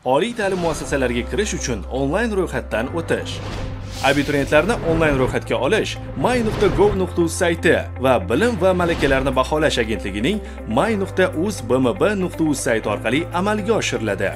Oliy ta'lim muassasalariga kirish uchun onlayn ro'yxatdan o'tish. Abituriyentlarni onlayn ro'yxatga olish my.gov.uz sayti va Bilim va malakalarni baholash agentligining my.uzbmb.uz sayti orqali amalga oshiriladi.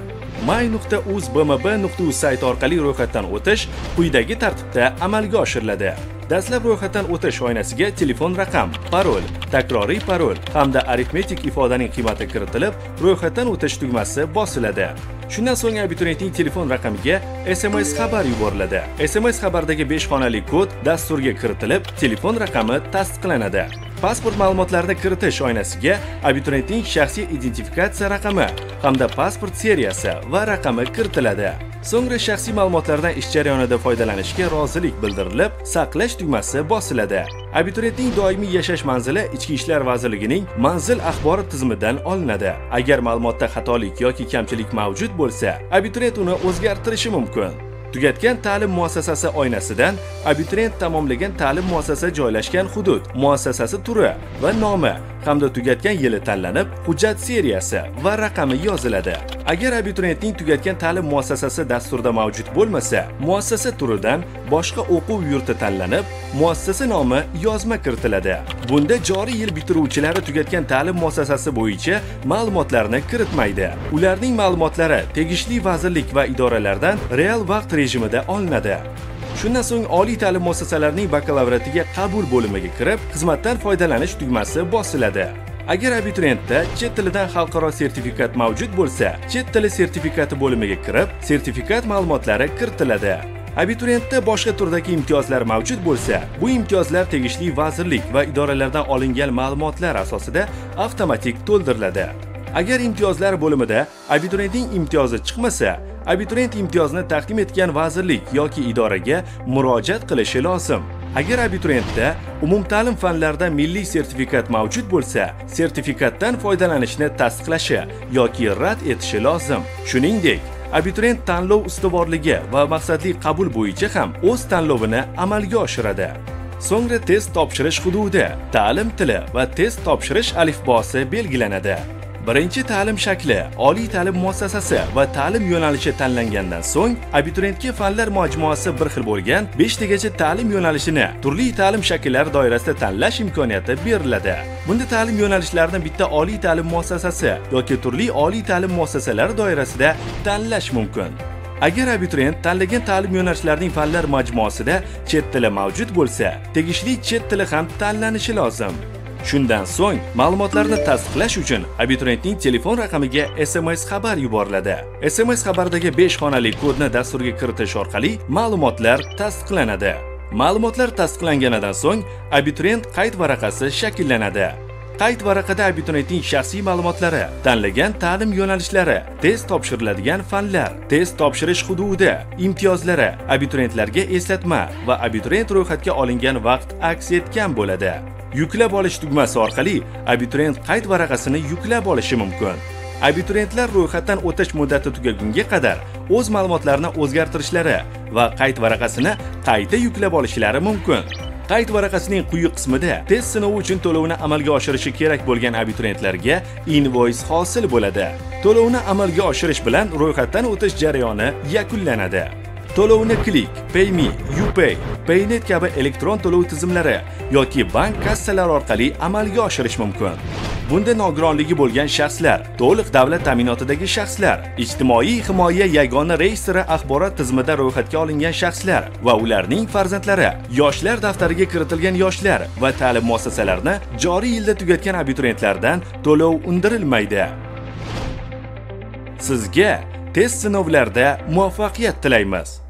my.uzbmb.uz sayti orqali ro'yxatdan o'tish quyidagi tartibda amalga oshiriladi. Dastlab ro'yxatdan o'tish oynasiga telefon raqam, parol, takroriy parol hamda arifmetik ifodaning qiymati kiritilib, ro'yxatdan o'tish tugmasi bosiladi. Shundan so'ng abituriyentning telefon raqamiga SMS xabar yuboriladi. SMS xabardagi 5 xonali kod dasturga kiritilib, telefon raqami tasdiqlanadi. Pasport ma'lumotlarini kiritish oynasiga abituriyentning shaxsiy identifikatsiya raqami hamda pasport seriyasi va raqami kiritiladi. So'ngra shaxsiy ma'lumotlardan ish jarayonida foydalanishga rozilik bildirilib, saqlash tugmasi bosiladi. Abituriyentning doimiy yashash manzili Ichki ishlar vazirligining manzil axborot tizimidan olinadi. Agar ma'lumotda xatolik yoki kamchilik mavjud bo'lsa, abituriyent uni o'zgartirishi mumkin. Tugatgan ta'lim muassasasi oynasidan abituriyent tamomlagan ta'lim muassasasi joylashgan hudud, muassasasi turi va nomi hamda tugatgan yili tanlanib, hujjat seriyasi va raqami yoziladi. Agar abituriyentning tugatgan ta'lim muassasasi dasturda mavjud bo'lmasa, muassasa turidan boshqa o'quv yurti tanlanib, muassasa nomi yozma kiritiladi. Bunda joriy yil bitiruvchilari tugatgan ta'lim muassasasi bo'yicha ma'lumotlarni kiritmaydi. Ularning ma'lumotlari tegishli vazirlik va idoralardan real vaqt rejimida olinadi. Shundan so'ng oliy ta'lim muassasalarining bakalavriatiga qabul bo'limiga kirib, xizmatdan foydalanish tugmasi bosiladi. Agar abituriyentda chet tilidan xalqaro sertifikat mavjud bo'lsa, chet tili sertifikati bo'limiga kirib, sertifikat ma'lumotlari kiritiladi. Abituriyentda boshqa turdagi imtiyozlar mavjud bo'lsa, bu imtiyozlar tegishli vazirlik va idoralardan olingan ma'lumotlar asosida avtomatik to'ldiriladi. Agar imtiyozlar bo'limida abituriyentning imtiyozi chiqmasa, abituriyent imtiyozni taqdim etgan vazirlik yoki idoraga murojaat qilishi lozim. Agar abituriyentda umumta'lim fanlarida milliy sertifikat mavjud bo'lsa, sertifikatdan foydalanishni tasdiqlashi yoki rad etishi lozim. Shuningdek, abituriyent tanlov ustuvorligi va maqsadli qabul bo'yicha ham o'z tanlovini amalga oshiradi. So'ngra test topshirish hududi, ta'lim tili va test topshirish alifbosi belgilanadi. Birinchi ta'lim shakli, oliy ta'lim muassasasi va ta'lim yo'nalishi tanlangandan so'ng, abituriyentga fanlar majmuasi bir xil bo'lgan 5 tagacha ta'lim yo'nalishini turli ta'lim shakllari doirasida tanlash imkoniyati beriladi. Bunda ta'lim yo'nalishlarini bitta oliy ta'lim muassasasi yoki turli oliy ta'lim muassasalari doirasida tanlash mumkin. Agar abituriyent tanlagan ta'lim yo'nalishlarining fanlar majmuasida chet tili mavjud bo'lsa, tegishli chet tili ham tanlanishi lozim. Shundan so'ng, ma'lumotlarni tasdiqlash uchun abituriyentning telefon raqamiga SMS xabar yuboriladi. SMS xabardagi 5 xonali kodni dasturga kiritish orqali ma'lumotlar tasdiqlanadi. Ma'lumotlar tasdiqlanganidan so'ng, abituriyent qayd varaqasi shakllanadi. Qayd varaqada abituriyentning shaxsiy ma'lumotlari, tanlagan ta'lim yo'nalishlari, test topshiriladigan fanlar, test topshirish hududi, imtiyozlari, abituriyentlarga eslatma va abituriyent ro'yxatga olingan vaqt aks etgan bo'ladi. Yuklab olish tugmasi orqali abituriyent qayd varaqasini yuklab olishi mumkin. Abituriyentlar ro'yxatdan o'tish muddati tugagunga qadar o'z ma'lumotlarini o'zgartirishlari va qayd varaqasini qayta yuklab olishlari mumkin. Qayd varaqasining quyi qismida test sinovi uchun to'lovni amalga oshirishi kerak bo'lgan abituriyentlarga invoice hosil bo'ladi. To'lovni amalga oshirish bilan ro'yxatdan o'tish jarayoni yakunlanadi. To'lovni Click, PayMe, UPay, Paynet kabi elektron to'lov tizimlari yoki bank kassalari orqali amalga oshirish mumkin. Bunda nogironligi bo'lgan shaxslar, to'liq davlat ta'minotidagi shaxslar, ijtimoiy himoya yagona reyestri axborot tizimida ro'yxatga olingan shaxslar va ularning farzandlari, yoshlar daftariga kiritilgan yoshlar va ta'lim muassasalarini joriy yilda tugatgan abituriyentlardan to'lov undirilmaydi. Sizga test sinovlarida muvaffaqiyat tilaymiz.